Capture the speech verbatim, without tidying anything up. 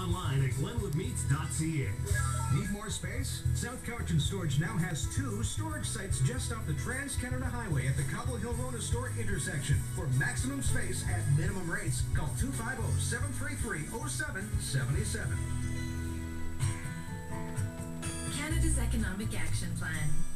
online at glenwood meats dot c a. Need more space? South Cowichan Storage now has two storage sites just off the Trans-Canada Highway at the Cobble Hill Road Store intersection. For maximum space at minimum rates, call two five zero, seven three three, zero seven seven seven. Canada's Economic Action Plan.